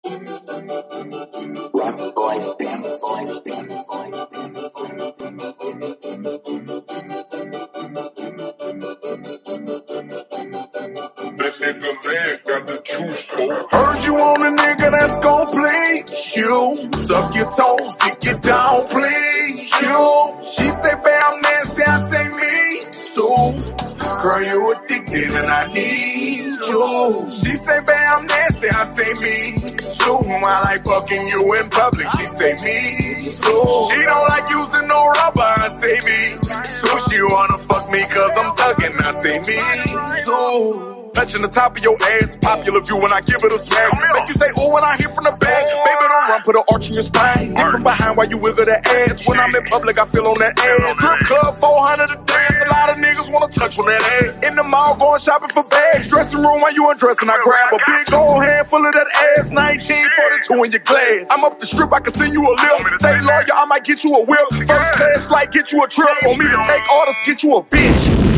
Rock boy beats. That nigga man got the juice, bro. Heard you on a nigga that's gon' please you. Suck your toes, kick it down, please you. She say, babe, I'm nasty, I say me too. Girl, you addicted and I need you. She say, babe, I'm nasty, I say me too. I like fucking you in public, she say me too. She don't like using no rubber, I say me too. She wanna fuck me cause I'm thuggin', I say me too. Touching the top of your ass, popular view when I give it a smack. Make you say, ooh, when I hear from the back. Baby, don't run, put an arch in your spine. Get from behind while you wiggle that ass. When I'm in public, I feel on that ass. Strip club, 400 a dance. A lot of niggas wanna touch on that ass. In the mall, going shopping for bags. Dressing room while you undressing, I grab a big old handful of that ass. 1942 in your glass. I'm up the strip, I can send you a lip. Stay lawyer, I might get you a whip. First class flight, get you a trip. Want me to take orders, get you a bitch.